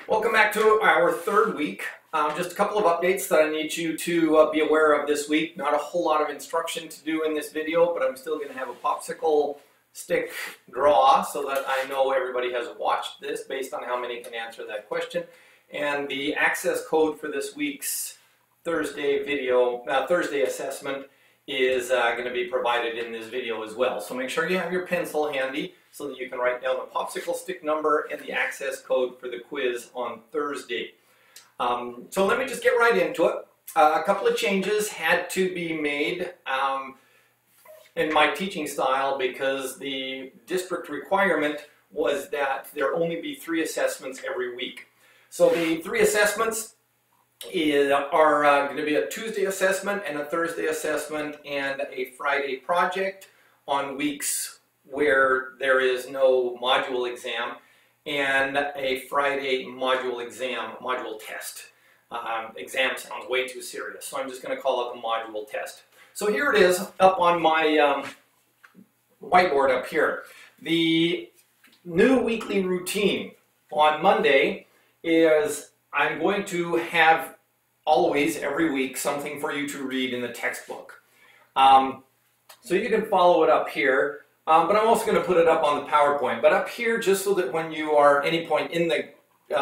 Welcome back to our third week. Just a couple of updates that I need you to be aware of this week. Not a whole lot of instruction to do in this video, but I'm still going to have a popsicle stick draw so that I know everybody has watched this based on how many can answer that question. And the access code for this week's Thursday assessment is going to be provided in this video as well. So make sure you have your pencil handy so that you can write down the popsicle stick number and the access code for the quiz on Thursday. So let me just get right into it. A couple of changes had to be made in my teaching style because the district requirement was that there only be 3 assessments every week. So the 3 assessments are going to be a Tuesday assessment and a Thursday assessment and a Friday project on weeks where there is no module exam, and a Friday module exam, module test. Exam sounds way too serious, so I'm just going to call it the module test. So here it is up on my whiteboard up here. The new weekly routine on Monday is I'm going to have always, every week, something for you to read in the textbook. So you can follow it up here. But I'm also going to put it up on the PowerPoint. But up here, just so that when you are at any point in the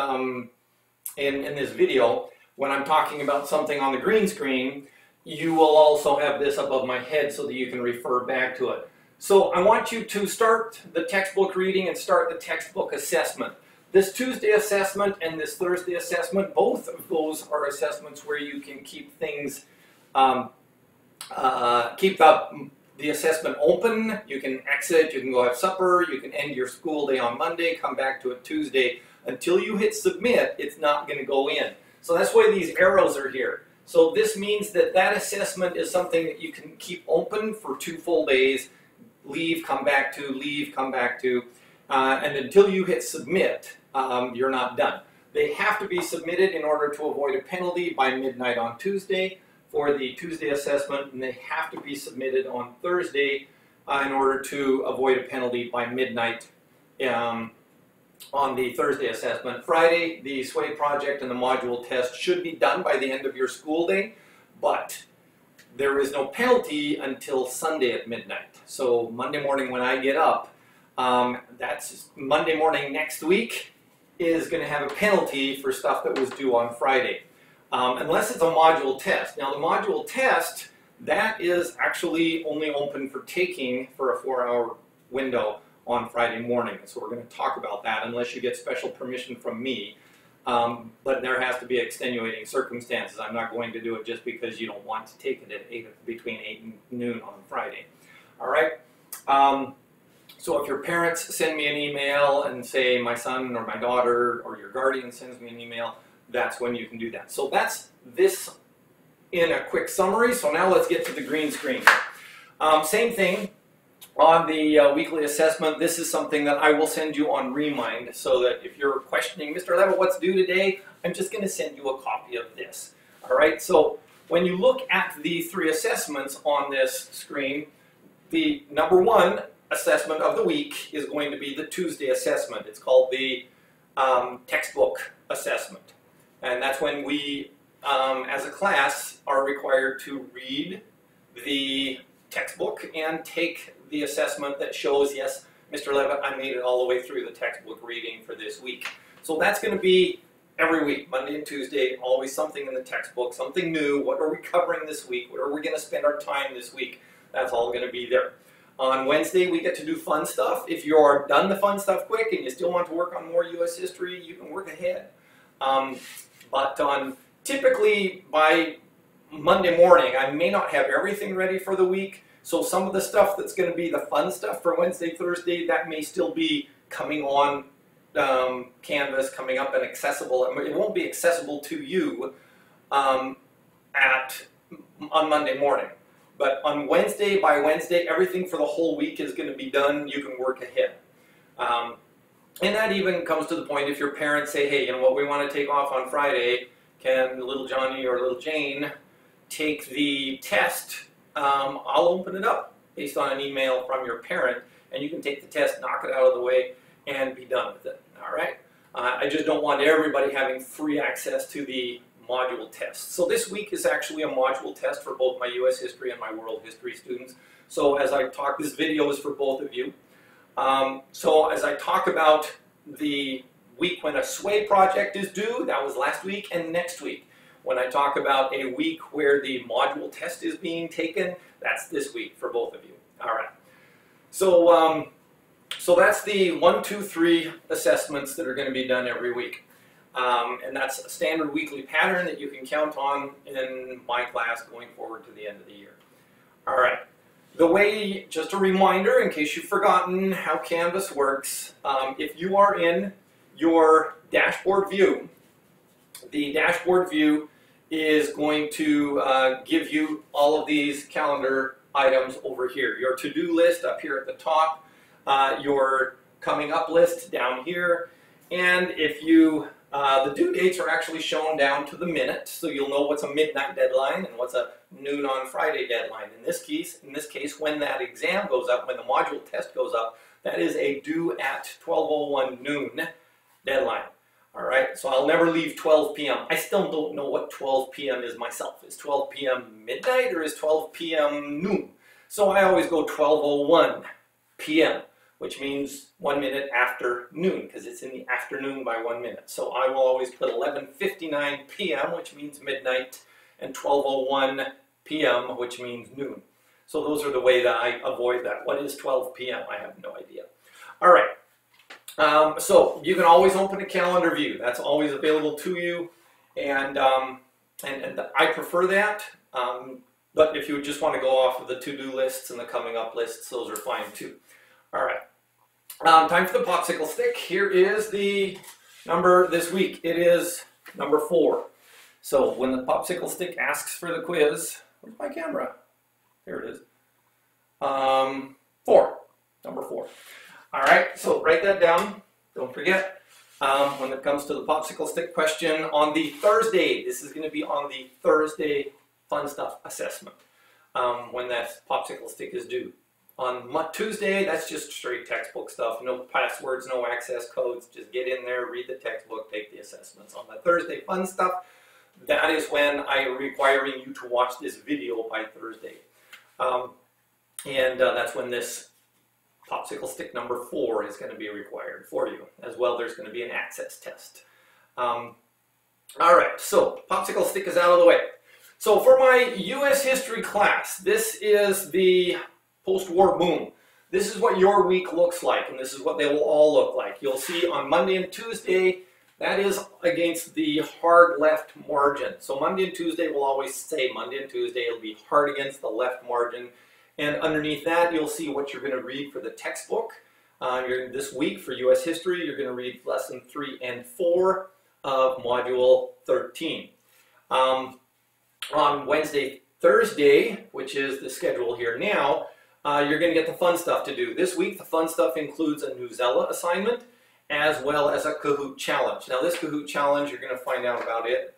in this video, when I'm talking about something on the green screen, you will also have this above my head so that you can refer back to it. So I want you to start the textbook reading and start the textbook assessment. This Tuesday assessment and this Thursday assessment, both of those are assessments where you can keep things, keep the assessment open. You can exit, you can go have supper, you can end your school day on Monday, come back to it Tuesday. Until you hit submit, it's not going to go in. So that's why these arrows are here. So this means that that assessment is something that you can keep open for 2 full days, leave, come back to, leave, come back to, and until you hit submit, you're not done. They have to be submitted in order to avoid a penalty by midnight on Tuesday for the Tuesday assessment, and they have to be submitted on Thursday in order to avoid a penalty by midnight on the Thursday assessment. Friday, the SWAY project and the module test should be done by the end of your school day, but there is no penalty until Sunday at midnight. So Monday morning when I get up, that's Monday morning next week, is going to have a penalty for stuff that was due on Friday. Unless it's a module test. Now the module test, that is actually only open for taking for a 4-hour window on Friday morning. So we're going to talk about that unless you get special permission from me. But there has to be extenuating circumstances. I'm not going to do it just because you don't want to take it at between 8 and noon on Friday. All right? So if your parents send me an email and say my son or my daughter or your guardian sends me an email, that's when you can do that. So that's this in a quick summary. So now let's get to the green screen. Same thing on the weekly assessment. This is something that I will send you on Remind so that if you're questioning, Mr. Levitt, what's due today? I'm just going to send you a copy of this. All right, so when you look at the 3 assessments on this screen, the number 1 assessment of the week is going to be the Tuesday assessment. It's called the textbook assessment. And that's when we, as a class, are required to read the textbook and take the assessment that shows, yes, Mr. Levitt, I made it all the way through the textbook reading for this week. So that's going to be every week, Monday and Tuesday, always something in the textbook, something new. What are we covering this week? What are we going to spend our time this week? That's all going to be there. On Wednesday, we get to do fun stuff. If you are done the fun stuff quick and you still want to work on more U.S. history, you can work ahead. But typically by Monday morning, I may not have everything ready for the week. So some of the stuff that's going to be the fun stuff for Wednesday, Thursday, that may still be coming on Canvas, coming up and accessible. It won't be accessible to you on Monday morning. But on Wednesday, by Wednesday, everything for the whole week is going to be done. You can work ahead. And that even comes to the point if your parents say, hey, you know what, we want to take off on Friday, can little Johnny or little Jane take the test? I'll open it up based on an email from your parent, and you can take the test, knock it out of the way, and be done with it. All right? I just don't want everybody having free access to the module test. So this week is actually a module test for both my U.S. history and my world history students. So as I talk, this video is for both of you. So as I talk about the week when a SWAY project is due, that was last week, and next week. When I talk about a week where the module test is being taken, that's this week for both of you. All right. So, so that's the 1, 2, 3 assessments that are going to be done every week. And that's a standard weekly pattern that you can count on in my class going forward to the end of the year. All right. The way, just a reminder in case you've forgotten how Canvas works, if you are in your dashboard view, the dashboard view is going to give you all of these calendar items over here. Your to-do list up here at the top, your coming up list down here, and if you, the due dates are actually shown down to the minute, so you'll know what's a midnight deadline and what's a noon on Friday deadline. In this case, when that exam goes up, when the module test goes up, that is a due at 12:01 noon deadline. All right, so I'll never leave 12 p.m. I still don't know what 12 p.m. is myself. Is 12 p.m. midnight or is 12 p.m. noon? So I always go 12:01 p.m., which means 1 minute after noon, because it's in the afternoon by 1 minute. So I will always put 11:59 p.m., which means midnight, and 12:01 p.m., which means noon. So those are the way that I avoid that. What is 12 p.m.? I have no idea. All right. So you can always open a calendar view. That's always available to you, and I prefer that. But if you just want to go off of the to-do lists and the coming up lists, those are fine too. All right. Time for the popsicle stick. Here is the number this week. It is number 4. So when the popsicle stick asks for the quiz, where's my camera? There it is. 4. Number 4. All right, so write that down. Don't forget. When it comes to the popsicle stick question on the Thursday, this is going to be on the Thursday fun stuff assessment when that popsicle stick is due. On Tuesday, that's just straight textbook stuff. No passwords, no access codes. Just get in there, read the textbook, take the assessments. On the Thursday fun stuff, that is when I'm requiring you to watch this video by Thursday. That's when this popsicle stick number 4 is going to be required for you. As well, there's going to be an access test. All right, so popsicle stick is out of the way. So for my U.S. history class, this is the post-war boom. This is what your week looks like, and this is what they will all look like. You'll see on Monday and Tuesday, that is against the hard left margin. So Monday and Tuesday will always say Monday and Tuesday, it'll be hard against the left margin. And underneath that, you'll see what you're going to read for the textbook. This week for U.S. history, you're going to read lesson 3 and 4 of module 13. On Wednesday, Thursday, which is the schedule here now, you're going to get the fun stuff to do. This week, the fun stuff includes a Newsela assignment as well as a Kahoot challenge. Now, this Kahoot challenge, you're going to find out about it.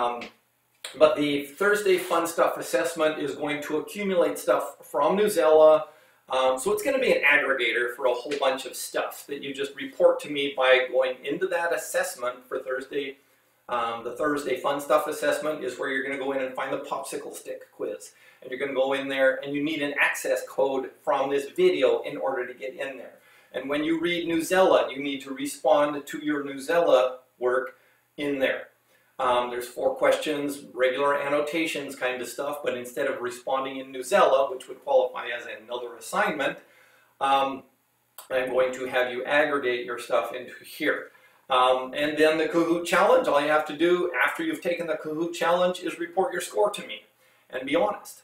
But the Thursday fun stuff assessment is going to accumulate stuff from Newsela. So it's going to be an aggregator for a whole bunch of stuff that you just report to me by going into that assessment for Thursday. The Thursday fun stuff assessment is where you're going to go in and find the popsicle stick quiz. And you're going to go in there and you need an access code from this video in order to get in there. And when you read Newsela, you need to respond to your Newsela work in there. There's 4 questions, regular annotations kind of stuff, but instead of responding in Newsela, which would qualify as another assignment, I'm going to have you aggregate your stuff into here. And then the Kahoot challenge, all you have to do after you've taken the Kahoot challenge is report your score to me and be honest.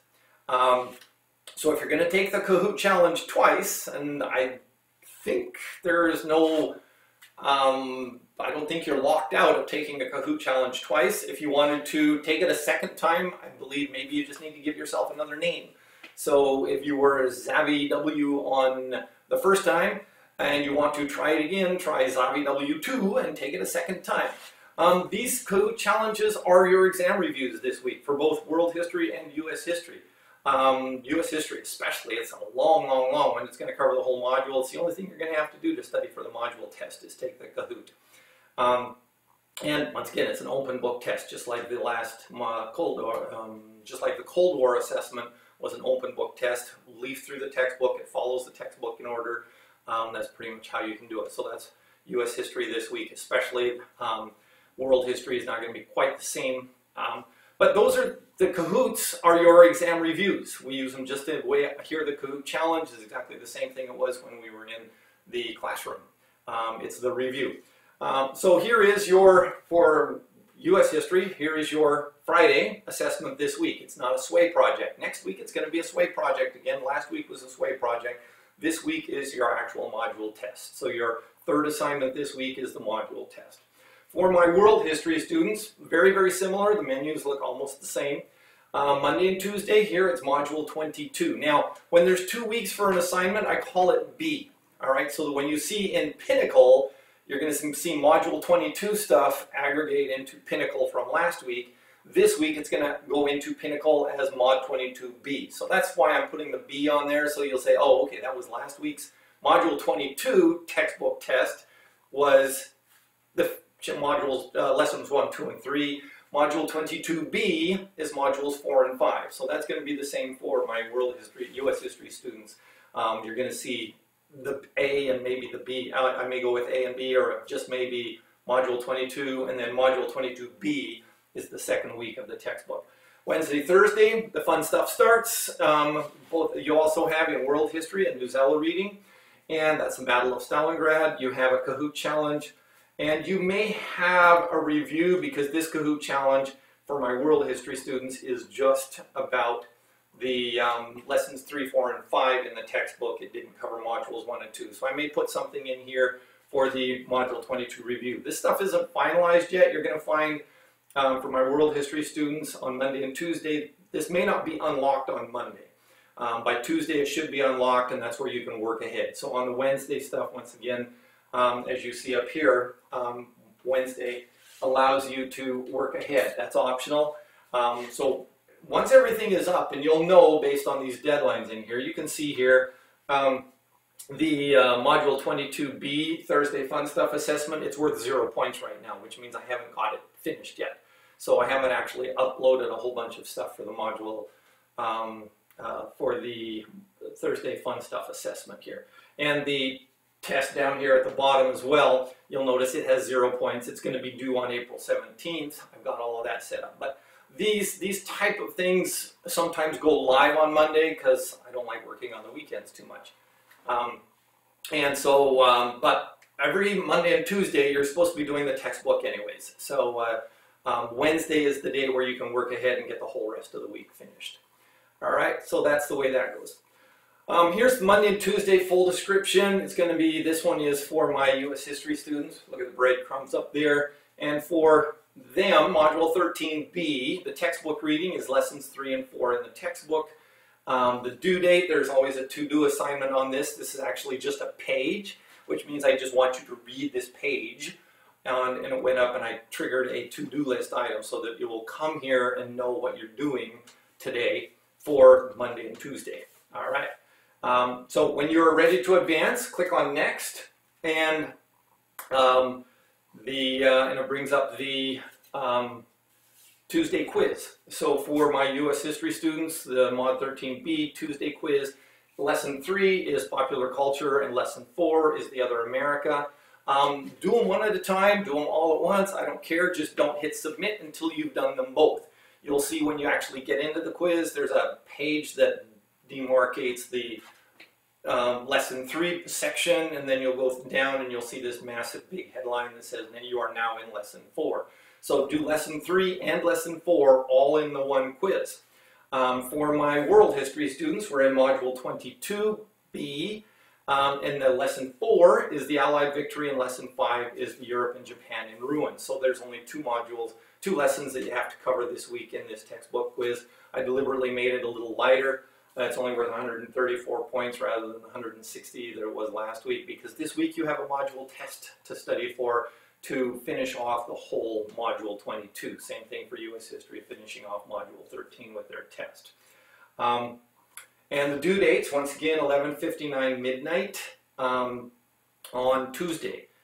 So if you're going to take the Kahoot challenge twice, and I think there is no I don't think you're locked out of taking a Kahoot challenge twice. If you wanted to take it a second time, I believe maybe you just need to give yourself another name. So if you were Zavi W on the first time and you want to try it again, try Zavi W2 and take it a second time. These Kahoot challenges are your exam reviews this week for both world history and U.S. history. U.S. history especially, it's a long one. It's going to cover the whole module. It's the only thing you're going to have to do to study for the module test is take the Kahoot. And once again, it's an open book test, just like the last just like the Cold War assessment was an open book test. Leaf through the textbook, it follows the textbook in order. That's pretty much how you can do it. So that's U.S. history this week, especially. World history is not going to be quite the same. But those are the Kahoots are your exam reviews. We use them just the way here. The Kahoot challenge is exactly the same thing it was when we were in the classroom. It's the review. So here is your, for U.S. history, here is your Friday assessment this week. It's not a SWAY project. Next week it's going to be a SWAY project again. Last week was a SWAY project. This week is your actual module test. So your third assignment this week is the module test. For my world history students, very, very similar. The menus look almost the same. Monday and Tuesday here, it's module 22. Now, when there's 2 weeks for an assignment, I call it B. All right, so when you see in Pinnacle, you're going to see module 22 stuff aggregate into Pinnacle from last week. This week, it's going to go into Pinnacle as mod 22B. So that's why I'm putting the B on there. So you'll say, oh, okay, that was last week's module 22 textbook test was the modules, lessons 1, 2, and 3. Module 22B is modules 4 and 5. So that's going to be the same for my world history, U.S. history students. You're going to see the A and maybe the B. I may go with A and B, or just maybe module 22, and then module 22B is the second week of the textbook. Wednesday, Thursday, the fun stuff starts. You also have in world history a Newsella reading, and that's the Battle of Stalingrad. You have a Kahoot challenge. And you may have a review, because this Kahoot challenge for my world history students is just about the lessons 3, 4, and 5 in the textbook. It didn't cover modules 1 and 2. So I may put something in here for the module 22 review. This stuff isn't finalized yet. You're going to find for my world history students on Monday and Tuesday, this may not be unlocked on Monday. By Tuesday it should be unlocked, and that's where you can work ahead. So on the Wednesday stuff, once again, as you see up here, Wednesday allows you to work ahead. That's optional. So once everything is up, and you'll know based on these deadlines in here, you can see here the module 22B Thursday Fun Stuff assessment. It's worth 0 points right now, which means I haven't got it finished yet. So I haven't actually uploaded a whole bunch of stuff for the module for the Thursday Fun Stuff assessment here. And the test down here at the bottom as well, you'll notice it has 0 points. It's going to be due on April 17th. I've got all of that set up. But these type of things sometimes go live on Monday because I don't like working on the weekends too much. But every Monday and Tuesday you're supposed to be doing the textbook anyways. So Wednesday is the day where you can work ahead and get the whole rest of the week finished. All right, so that's the way that goes. Here's Monday and Tuesday full description. It's going to be, this one is for my U.S. history students. Look at the breadcrumbs up there. And for them, Module 13B, the textbook reading is lessons 3 and 4 in the textbook. The due date, there's always a to-do assignment on this. This is actually just a page, which means I just want you to read this page. And it went up and I triggered a to-do list item so that you will come here and know what you're doing today for Monday and Tuesday. All right. So when you're ready to advance, click on Next, and it brings up the Tuesday quiz. So for my U.S. history students, the Mod 13B Tuesday quiz, Lesson 3 is Popular Culture, and Lesson 4 is The Other America. Do them one at a time, do them all at once, I don't care, just don't hit submit until you've done them both. You'll see when you actually get into the quiz, there's a page that demarcates the Lesson 3 section, and then you'll go down and you'll see this massive big headline that says, you are now in Lesson 4. So do Lesson 3 and Lesson 4 all in the one quiz. For my world history students, we're in Module 22B, and the Lesson 4 is the Allied victory, and Lesson 5 is Europe and Japan in ruins. So there's only 2 modules, 2 lessons that you have to cover this week in this textbook quiz. I deliberately made it a little lighter. It's only worth 134 points rather than the 160 that it was last week, because this week you have a module test to study for to finish off the whole Module 22. Same thing for U.S. history, finishing off Module 13 with their test. And the due dates, once again, 11:59 midnight on Tuesday.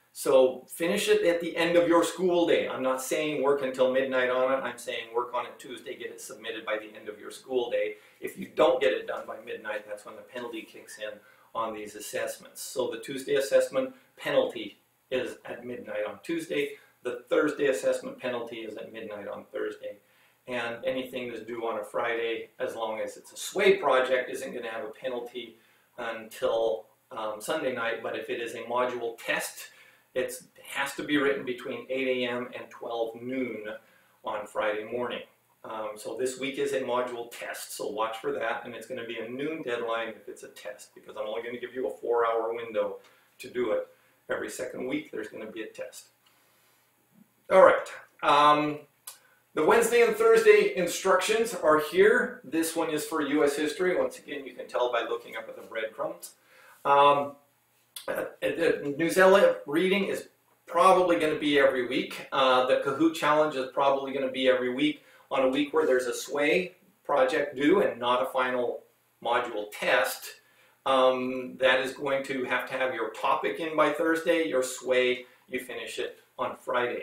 So finish it at the end of your school day. I'm not saying work until midnight on it. I'm saying work on it Tuesday, get it submitted by the end of your school day. If you don't get it done by midnight, that's when the penalty kicks in on these assessments. So the Tuesday assessment penalty is at midnight on Tuesday. The Thursday assessment penalty is at midnight on Thursday. And anything that's due on a Friday, as long as it's a SWAY project, isn't going to have a penalty until Sunday night. But if it is a module test, it has to be written between 8 a.m. and 12 noon on Friday morning. So this week is a module test, so watch for that, and it's going to be a noon deadline if it's a test, because I'm only going to give you a 4-hour window to do it. Every second week there's going to be a test. All right. The Wednesday and Thursday instructions are here. This one is for U.S. history. Once again, you can tell by looking up at the breadcrumbs. The Newsela reading is probably going to be every week. The Kahoot challenge is probably going to be every week on a week where there's a SWAY project due and not a final module test. That is going to have your topic in by Thursday. Your SWAY, you finish it on Friday.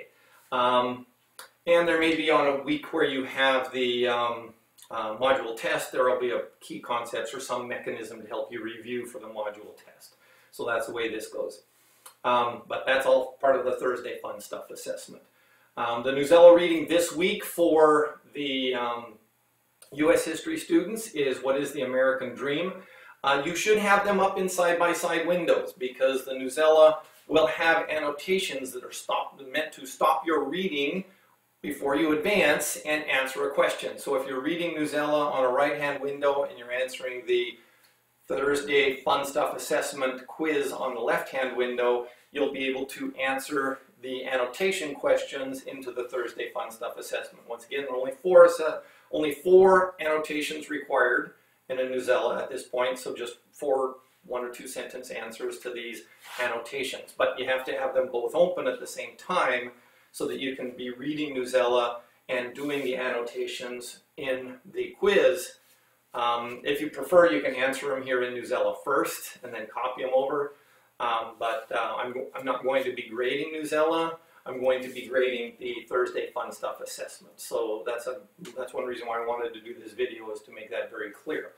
And there may be on a week where you have the module test, there will be a key concepts or some mechanism to help you review for the module test. So that's the way this goes. But that's all part of the Thursday Fun Stuff assessment. The Newsela reading this week for the U.S. history students is What is the American Dream? You should have them up in side-by-side windows, because the Newsela will have annotations that are meant to stop your reading before you advance and answer a question. So if you're reading Newsela on a right-hand window and you're answering the Thursday Fun Stuff assessment quiz on the left-hand window, you'll be able to answer the annotation questions into the Thursday Fun Stuff assessment. Once again, there are only four annotations required in a Newsela at this point, so just 4 1- or 2 sentence answers to these annotations. But you have to have them both open at the same time so that you can be reading Newsela and doing the annotations in the quiz. If you prefer, you can answer them here in Newsela first and then copy them over. But I'm not going to be grading Newsela. I'm going to be grading the Thursday Fun Stuff assessment. So that's one reason why I wanted to do this video, is to make that very clear.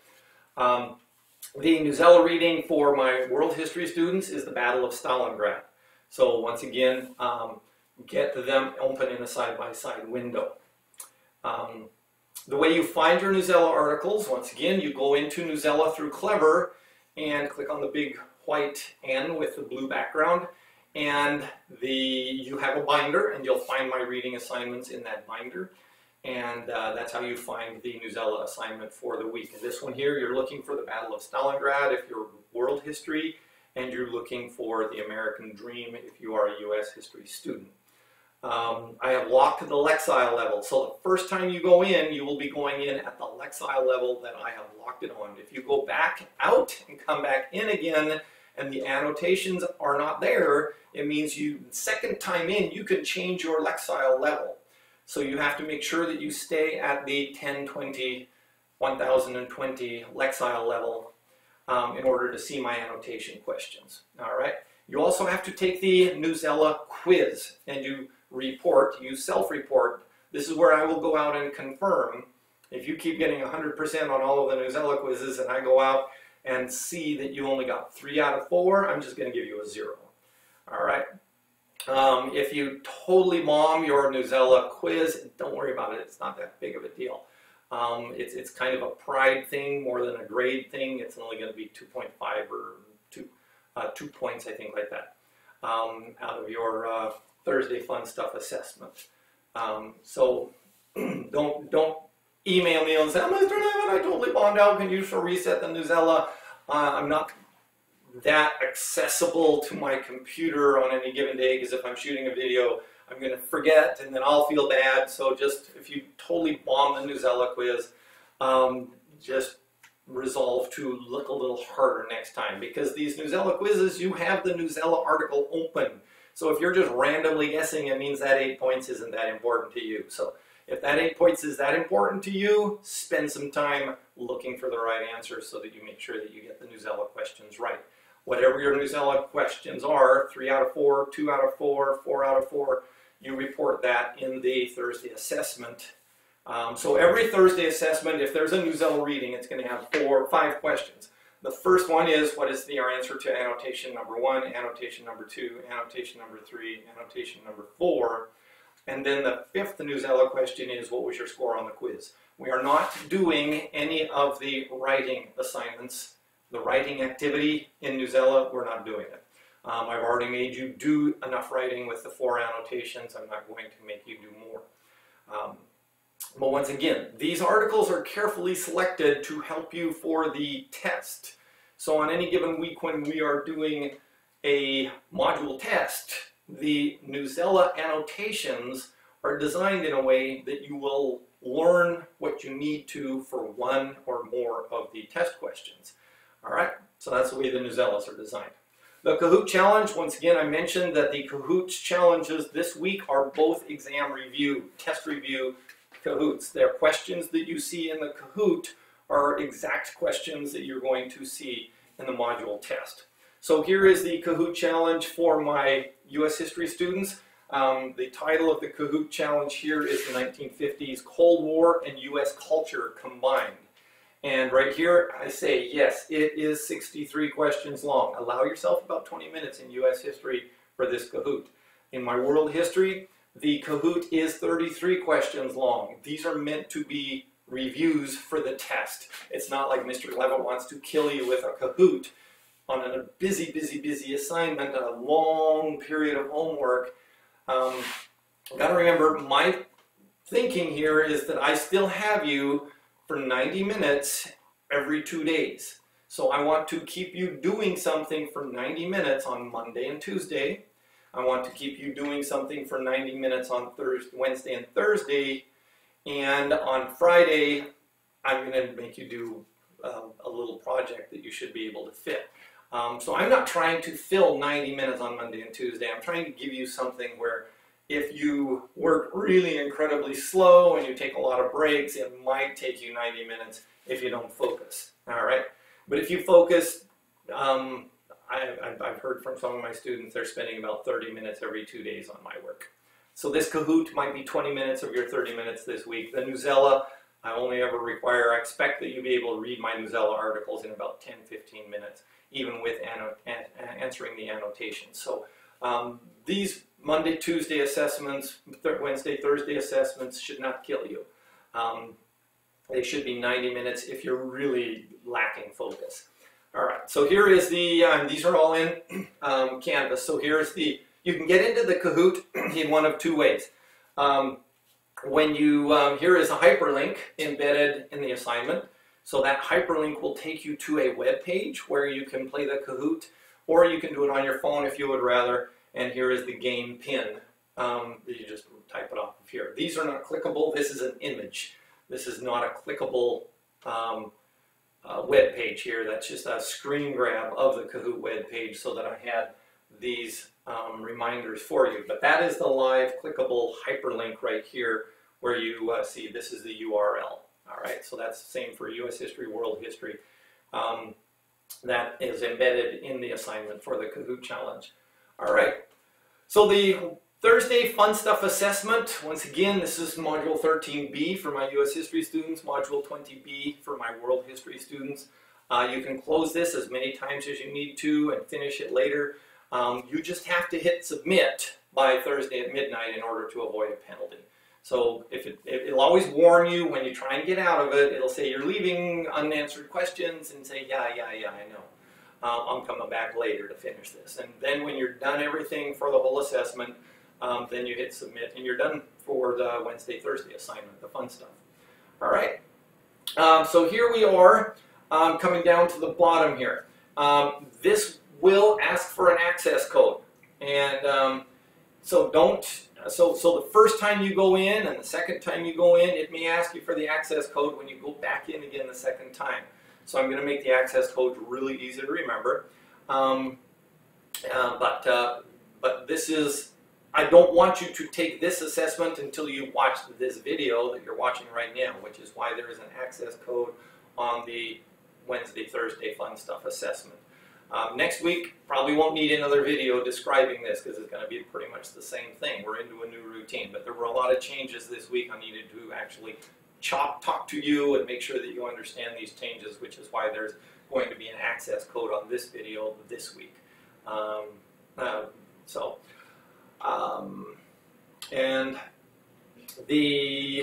The Newsela reading for my world history students is the Battle of Stalingrad. So once again, get them open in a side-by-side window. The way you find your Newsela articles, once again, you go into Newsela through Clever and click on the big white N with the blue background, and you have a binder, and you'll find my reading assignments in that binder. And that's how you find the Newsela assignment for the week. And this one here, you're looking for the Battle of Stalingrad if you're world history, and you're looking for the American Dream if you are a U.S. history student. I have locked the Lexile level, so the first time you go in, you will be going in at the Lexile level that I have locked it on. If you go back out and come back in again and the annotations are not there, it means second time in, you can change your Lexile level. So you have to make sure that you stay at the 1020, 1020 Lexile level in order to see my annotation questions. All right. You also have to take the Newsela quiz, and you self-report. This is where I will go out and confirm. If you keep getting 100% on all of the Newsela quizzes and I go out and see that you only got 3 out of 4, I'm just going to give you a 0. All right. If you totally bomb your Newsela quiz, don't worry about it. It's not that big of a deal. It's kind of a pride thing more than a grade thing. It's only going to be 2.5 or 2 points, I think, like that, out of your Thursday Fun Stuff assessment. So don't email me and say, oh, Mr. Nevin, I totally bombed out. Can you reset the Newsela? I'm not that accessible to my computer on any given day, because if I'm shooting a video, I'm going to forget and then I'll feel bad. So just, if you totally bomb the Newsela quiz, just resolve to look a little harder next time, because these Newsela quizzes, you have the Newsela article open. So if you're just randomly guessing, it means that 8 points isn't that important to you. So if that 8 points is that important to you, spend some time looking for the right answer so that you make sure that you get the Newsela questions right. Whatever your Newsela questions are, 3 out of 4, 2 out of 4, 4 out of 4, you report that in the Thursday assessment. So every Thursday assessment, if there's a Newsela reading, it's going to have 4 or 5 questions. The first one is, what is our answer to annotation number 1, annotation number 2, annotation number 3, annotation number 4. And then the 5th Newsela question is, what was your score on the quiz? We are not doing any of the writing assignments. The writing activity in Newsela, we're not doing it. I've already made you do enough writing with the 4 annotations. I'm not going to make you do more. But once again, these articles are carefully selected to help you for the test. So on any given week when we are doing a module test, the Newsela annotations are designed in a way that you will learn what you need to for 1 or more of the test questions. All right, so that's the way the Newselas are designed. The Kahoot Challenge, once again, I mentioned that the Kahoot challenges this week are both exam review, test review Kahoots. They're questions that you see in the Kahoot are exact questions that you're going to see in the module test. So here is the Kahoot Challenge for my U.S. History students. The title of the Kahoot Challenge here is the 1950s Cold War and U.S. Culture Combined. And right here I say, yes, it is 63 questions long. Allow yourself about 20 minutes in U.S. history for this Kahoot. In my world history, the Kahoot is 33 questions long. These are meant to be reviews for the test. It's not like Mr. Levitt wants to kill you with a Kahoot on a busy assignment, a long period of homework. Got to remember, my thinking here is that I still have you for 90 minutes every 2 days. So I want to keep you doing something for 90 minutes on Monday and Tuesday. I want to keep you doing something for 90 minutes on Wednesday and Thursday. And on Friday, I'm going to make you do a little project that you should be able to fit. So I'm not trying to fill 90 minutes on Monday and Tuesday. I'm trying to give you something where if you work really incredibly slow and you take a lot of breaks, it might take you 90 minutes if you don't focus. All right? But if you focus, I've heard from some of my students, they're spending about 30 minutes every 2 days on my work. So this Kahoot might be 20 minutes of your 30 minutes this week. The Newsela, I only ever require, I expect that you'll be able to read my Newsela articles in about 10-15 minutes, even with answering the annotations. So these Monday, Tuesday assessments, Wednesday, Thursday assessments should not kill you. They should be 90 minutes if you're really lacking focus. All right, so here is the, these are all in Canvas. So here's the, you can get into the Kahoot in one of 2 ways. When you, here is a hyperlink embedded in the assignment. So that hyperlink will take you to a web page where you can play the Kahoot, or you can do it on your phone if you would rather. And here is the game pin. You just type it off of here. These are not clickable. This is an image. This is not a clickable web page here. That's just a screen grab of the Kahoot web page so that I had these reminders for you. But that is the live clickable hyperlink right here where you see this is the URL. All right, so that's the same for U.S. history, world history. That is embedded in the assignment for the Kahoot Challenge. All right, so the Thursday Fun Stuff Assessment, once again, this is Module 13B for my U.S. History students, Module 20B for my World History students. You can close this as many times as you need to and finish it later. You just have to hit submit by Thursday at midnight in order to avoid a penalty. So it'll always warn you when you try and get out of it. It'll say you're leaving unanswered questions and say, yeah, I know. I'm coming back later to finish this. And then when you're done everything for the whole assessment, then you hit submit and you're done for the Wednesday, Thursday assignment, the fun stuff. All right. So here we are coming down to the bottom here. This will ask for an access code. And so the first time you go in and the second time you go in, it may ask you for the access code when you go back in again the second time. So I'm going to make the access code really easy to remember. But this is, I don't want you to take this assessment until you watch this video that you're watching right now, which is why there is an access code on the Wednesday, Thursday Fun Stuff assessment. Next week, probably won't need another video describing this because it's going to be pretty much the same thing. We're into a new routine, but there were a lot of changes this week. I needed to actually talk to you and make sure that you understand these changes, which is why there's going to be an access code on this video this week. And the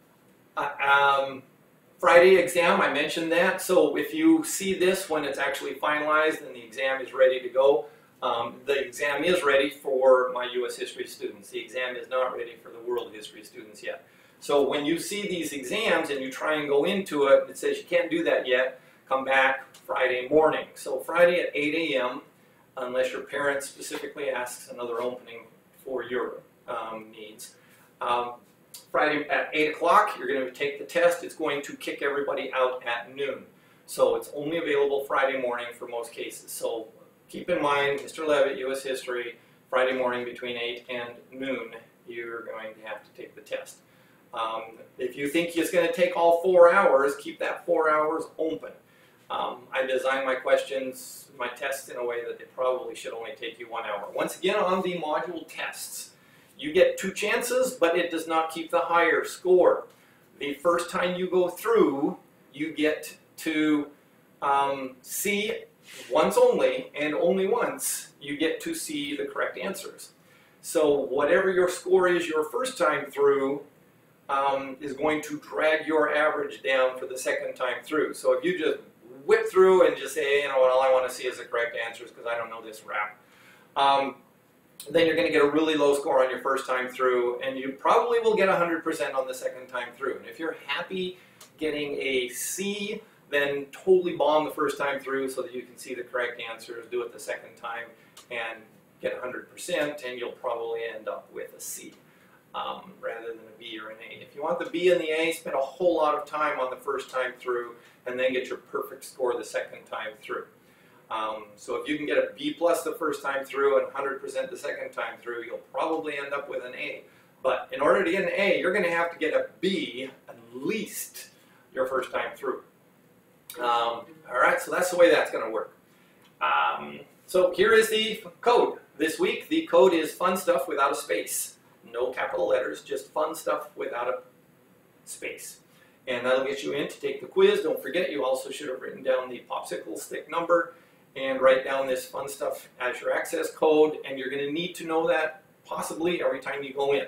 Friday exam, I mentioned that. So if you see this when it's actually finalized and the exam is ready to go, the exam is ready for my U.S. history students. The exam is not ready for the world history students yet. So when you see these exams and you try and go into it, it says you can't do that yet, come back Friday morning. So Friday at 8 a.m., unless your parent specifically asks another opening for your needs. Friday at 8 o'clock, you're going to take the test. It's going to kick everybody out at noon. So it's only available Friday morning for most cases. So keep in mind, Mr. Levitt, U.S. History, Friday morning between 8 and noon, you're going to have to take the test. If you think it's going to take all 4 hours, keep that 4 hours open. I designed my questions, my tests in a way that they probably should only take you 1 hour. Once again, on the module tests, you get 2 chances, but it does not keep the higher score. The first time you go through, you get to see once only, and only once, you get to see the correct answers. So whatever your score is your first time through is going to drag your average down for the second time through. So if you just whip through and just say, hey, you know what, all I want to see is the correct answers because I don't know this rap, then you're going to get a really low score on your first time through, and you probably will get 100% on the second time through. And if you're happy getting a C, then totally bomb the first time through so that you can see the correct answers, do it the second time, and get 100%, and you'll probably end up with a C rather than a B or an A. If you want the B and the A, spend a whole lot of time on the first time through, and then get your perfect score the second time through. So if you can get a B plus the first time through and 100% the second time through, you'll probably end up with an A. But in order to get an A, you're going to have to get a B at least your first time through. All right, so that's the way that's going to work. So here is the code. This week, the code is fun stuff without a space. No capital letters, just fun stuff without a space. And that'll get you in to take the quiz. Don't forget, you also should have written down the popsicle stick number and write down this fun stuff as your access code. And you're going to need to know that possibly every time you go in.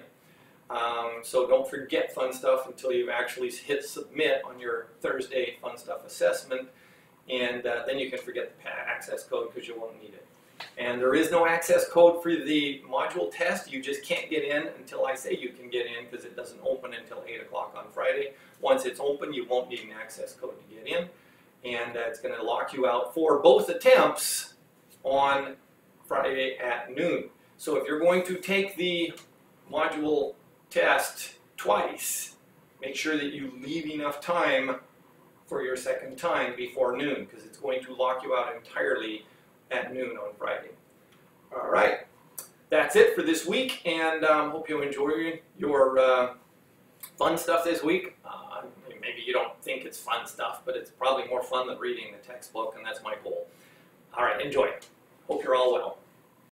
So don't forget fun stuff until you've actually hit submit on your Thursday fun stuff assessment. And then you can forget the access code because you won't need it. And there is no access code for the module test. You just can't get in until I say you can get in because it doesn't open until 8 o'clock on Friday. Once it's open, you won't need an access code to get in. And it's going to lock you out for both attempts on Friday at noon. So if you're going to take the module test twice, make sure that you leave enough time for your second time before noon because it's going to lock you out entirely at noon on Friday. All right, that's it for this week, and hope you enjoy your fun stuff this week. Maybe you don't think it's fun stuff, but it's probably more fun than reading the textbook, and that's my goal. All right, enjoy. Hope you're all well.